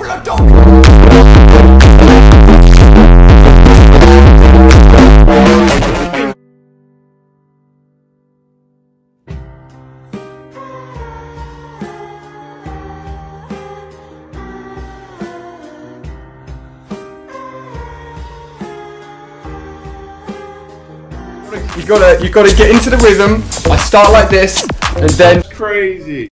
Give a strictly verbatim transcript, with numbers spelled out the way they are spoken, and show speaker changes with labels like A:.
A: You gotta, you gotta get into the rhythm. I start like this, and then crazy.